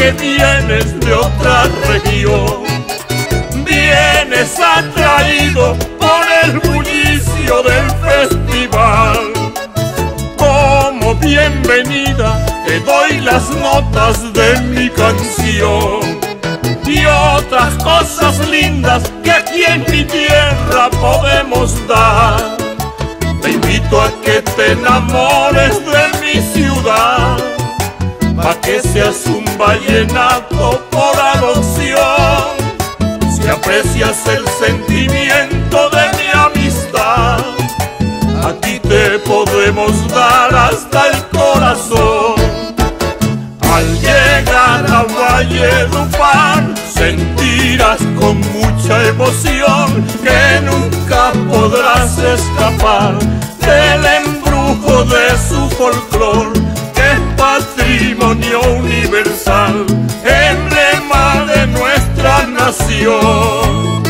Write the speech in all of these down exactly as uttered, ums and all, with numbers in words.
que vienes de otra región. Vienes atraído por el bullicio del festival. Como bienvenida te doy las notas de mi canción y otras cosas lindas que aquí en mi tierra podemos dar. Te invito a que te enamores de mi ciudad, pa' que seas un vallenato por adopción. Si aprecias el sentimiento de mi amistad, aquí te podemos dar hasta el corazón. Al llegar a Valledupar sentirás con mucha emoción que nunca podrás escapar del embrujo de su folclor, que es patrimonio universal, emblema de nuestra nación.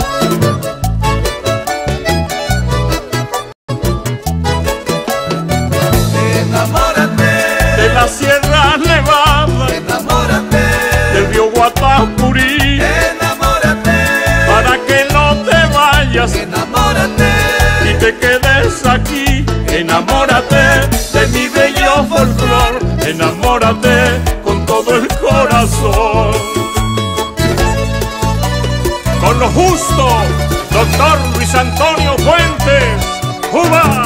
Enamórate de la Sierra Nevada, enamórate del río Guatapurí, enamórate para que no te vayas enamórate y te quedes aquí. Enamórate de mi bello folclor, enamórate con todo el corazón. Con lo justo, doctor Luis Antonio Fuentes, Cuba.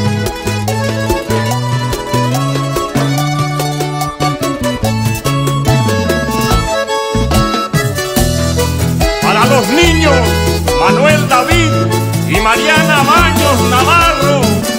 Para los niños, Manuel David y Mariana Baños Navarro.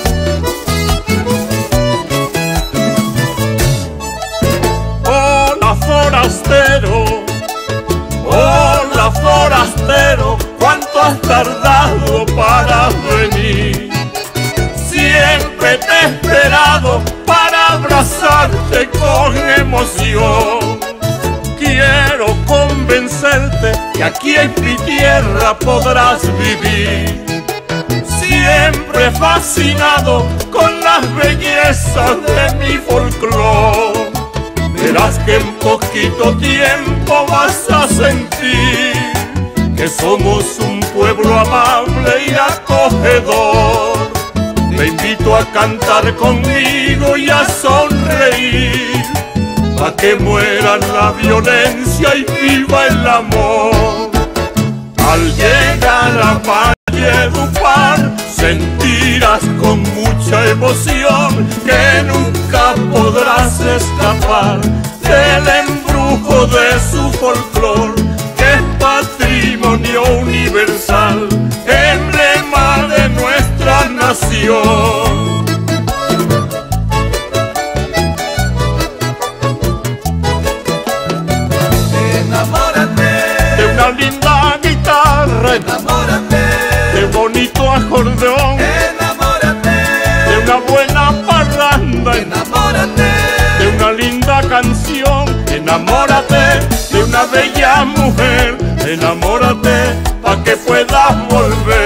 Hola forastero, hola forastero, cuánto has tardado para venir. Siempre te he esperado para abrazarte con emoción. Quiero convencerte que aquí en mi tierra podrás vivir, siempre fascinado con las bellezas de mi folclor. Verás que en poquito tiempo vas a sentir que somos un pueblo amable y acogedor. Te invito a cantar conmigo y a sonreír, pa' que muera la violencia y viva el amor. Al llegar a Valledupar sentirás con mucha emoción que nunca podrás escapar del embrujo de su folclor, que es patrimonio universal, emblema de nuestra nación. De una linda guitarra, enamórate de bonito acordeón, enamórate de una buena parranda, enamórate de una linda canción. Enamórate de una bella mujer, enamórate pa' que puedas volver.